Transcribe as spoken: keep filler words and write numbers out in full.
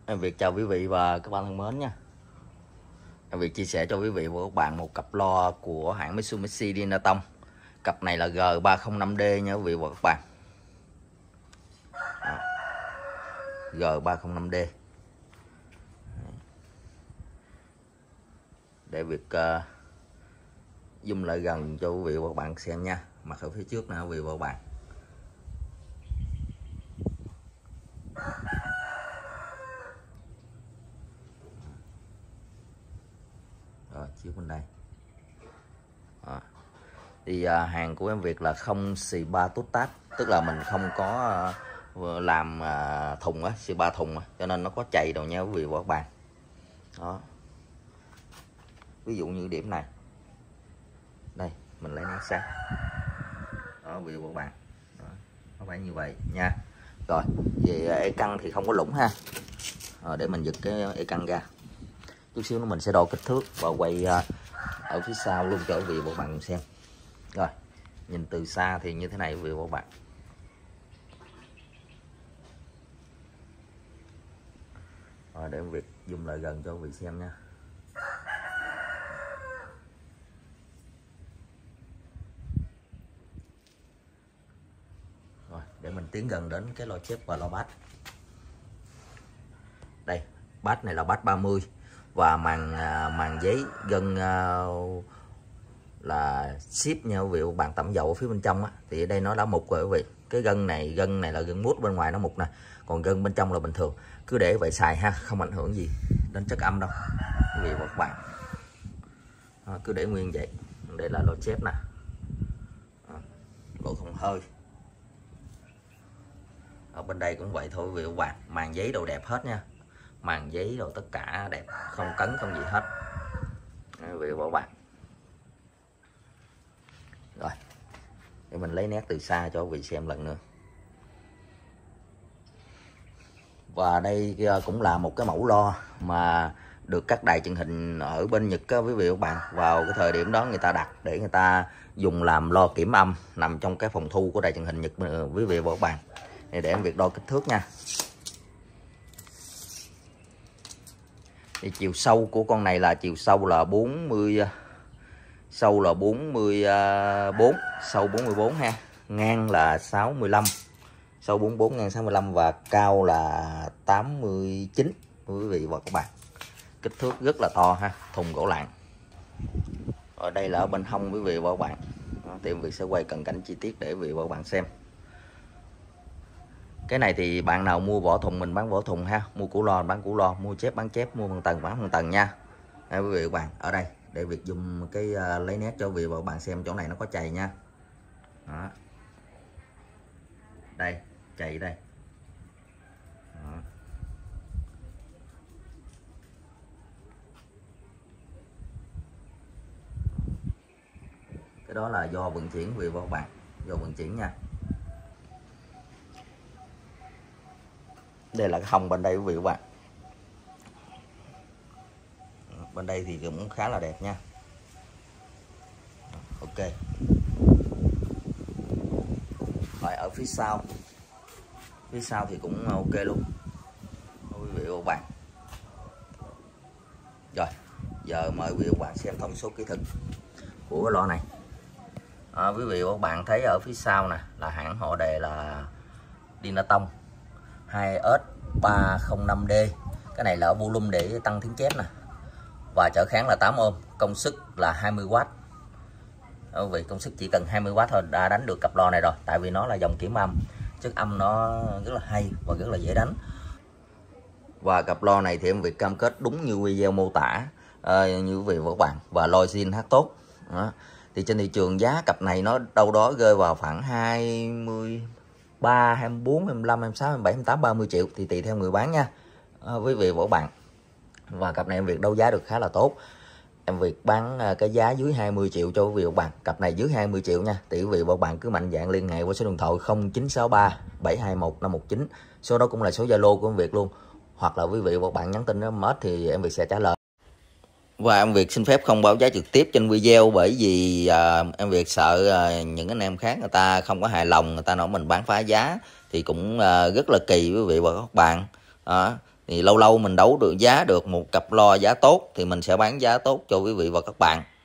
Em Việt chào quý vị và các bạn thân mến nha. Em Việt chia sẻ cho quý vị và các bạn một cặp loa của hãng Mitsubishi Dynaton. Cặp này là G ba không năm D nha quý vị và các bạn. Đó. G ba không năm D. Để việc uh, zoom lại gần cho quý vị và các bạn xem nha. Mặt ở phía trước nè quý vị và các bạn. Rồi, chiếu bên đây. Đó. Thì à, hàng của em Việt là không xì ba tốt tát, tức là mình không có à, làm à, thùng á, xì ba thùng á, cho nên nó có chày đâu nha quý vị và các bạn. Đó. Ví dụ như điểm này. Đây, mình lấy nét sáng. Đó quý vị và các bạn. Đó. Nó phải như vậy nha. Rồi, về ê căng thì không có lũng ha. Rồi, để mình giật cái ê căng ra. Chút xíu nữa mình sẽ đo kích thước và quay uh, ở phía sau luôn cho quý vị và các bạn xem. Rồi, nhìn từ xa thì như thế này quý vị và các bạn. Rồi, để việc zoom lại gần cho quý vị xem nha. Rồi, để mình tiến gần đến cái loa chép và loa bass. Đây, bass này là bass ba mươi và màn màn giấy gân uh, là ship nha quý vị, bạn tẩm dầu ở phía bên trong á, thì ở đây nó đã mục rồi quý vị. Cái gân này gân này là gân mút, bên ngoài nó mục nè, còn gân bên trong là bình thường. Cứ để vậy xài ha, không ảnh hưởng gì đến chất âm đâu quý vị và các bạn. À, cứ để nguyên vậy. Đây là lỗ chép nè, à, lỗ không hơi. Ở bên đây cũng vậy thôi quý vị và các bạn. Màn giấy đồ đẹp hết nha, màn giấy đồ tất cả đẹp, không cấn không gì hết quý vị và các bạn. Rồi, để mình lấy nét từ xa cho quý vị xem lần nữa. Và đây cũng là một cái mẫu loa mà được các đài truyền hình ở bên Nhật á quý vị và các bạn. Vào cái thời điểm đó người ta đặt để người ta dùng làm loa kiểm âm, nằm trong cái phòng thu của đài truyền hình Nhật quý vị và các bạn. Để, để em Việt đo kích thước nha. Thì chiều sâu của con này là chiều sâu là bốn mươi, sâu là bốn mươi bốn, sâu bốn mươi bốn ha, ngang là sáu mươi lăm, sâu bốn mươi bốn ngang sáu mươi lăm và cao là tám mươi chín quý vị và các bạn. Kích thước rất là to ha, thùng gỗ lạng. Ở đây là ở bên hông quý vị và các bạn. Đó, thì Việt sẽ quay cận cảnh chi tiết để quý vị và các bạn xem. Cái này thì bạn nào mua vỏ thùng mình bán vỏ thùng ha, mua củ loa bán củ loa, mua chép bán chép, mua phần tầng bán phần tầng nha. Đây quý vị và các bạn, ở đây để việc dùng cái uh, lấy nét cho quý vị và các bạn xem chỗ này nó có chày nha. Đó. Đây, chày đây. Đó. Cái đó là do vận chuyển quý vị và các bạn, do vận chuyển nha. Đây là cái hông bên đây quý vị và các bạn. Bên đây thì cũng khá là đẹp nha. Ok. Rồi ở phía sau, phía sau thì cũng ok luôn quý vị và các bạn. Rồi giờ mời quý vị và các bạn xem thông số kỹ thuật của cái loa này. À, quý vị và các bạn thấy ở phía sau nè là hãng họ đề là Dynaton hai S ba không năm D. Cái này là volume để tăng tiếng chép nè, và trở kháng là tám ôm, công suất là hai mươi oát. Quý vị, công suất chỉ cần hai mươi oát thôi đã đánh được cặp loa này rồi, tại vì nó là dòng kiểm âm, chất âm nó rất là hay và rất là dễ đánh. Và cặp loa này thì em Việt cam kết đúng như video mô tả, à, như quý vị và các bạn, và loa zin hát tốt. Đó. Thì trên thị trường giá cặp này nó đâu đó rơi vào khoảng hai mươi ba, hai mươi bốn, hai mươi lăm, hai mươi sáu, hai mươi bảy, hai mươi tám, ba mươi triệu, thì tùy theo người bán nha, à, quý vị và các bạn. Và cặp này em Việt đấu giá được khá là tốt. Em Việt bán cái giá dưới hai mươi triệu cho quý vị và các bạn. Cặp này dưới hai mươi triệu nha. Thì quý vị và các bạn cứ mạnh dạn liên hệ qua số điện thoại không chín sáu ba bảy hai một năm một chín. Số đó cũng là số Zalo của em Việt luôn. Hoặc là quý vị và các bạn nhắn tin nó mất thì em Việt sẽ trả lời. Và em Việt xin phép không báo giá trực tiếp trên video, bởi vì à, em Việt sợ à, những anh em khác người ta không có hài lòng, người ta nói mình bán phá giá thì cũng à, rất là kỳ quý vị và các bạn. À, Thì lâu lâu mình đấu được giá được một cặp loa giá tốt thì mình sẽ bán giá tốt cho quý vị và các bạn.